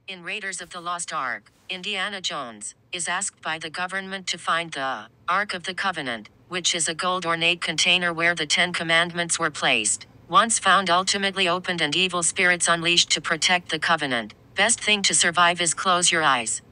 In Raiders of the Lost Ark, Indiana Jones is asked by the government to find the Ark of the Covenant, which is a gold ornate container where the 10 Commandments were placed. Once found, ultimately opened, and evil spirits unleashed to protect the Covenant. Best thing to survive is close your eyes.